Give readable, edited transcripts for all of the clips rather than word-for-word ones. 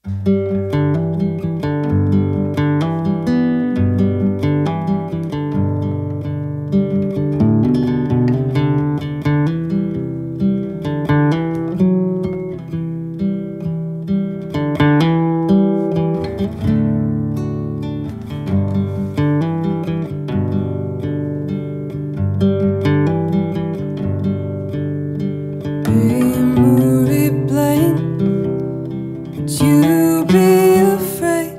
Amory Blaine, would you be afraid,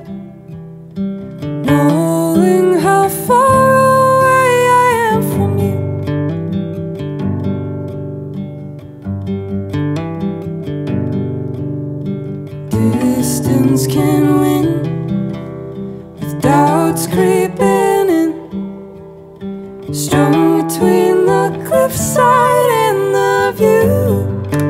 knowing how far away I am from you? Distance can win, with doubts creeping in, strung between the cliffside and the view.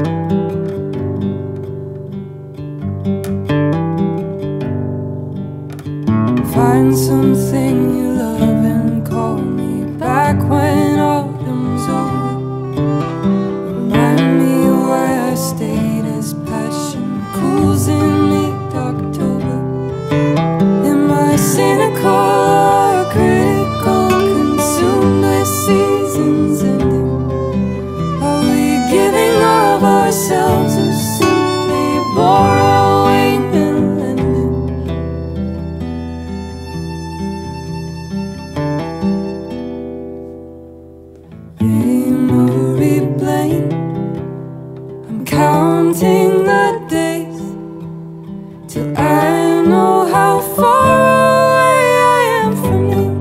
Find something you love and call me back when autumn's over. Remind me why I stayed as passion cools in mid-October. Am I cynical or critical, consumed with seasons ending? Are we giving of ourselves or simply borrowing and lending? Amory Blaine, I'm counting the days till I know how far away I am from you.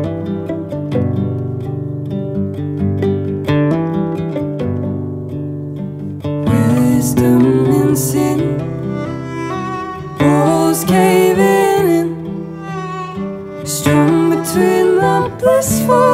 Wisdom and sin, walls caving in, strung between the blissful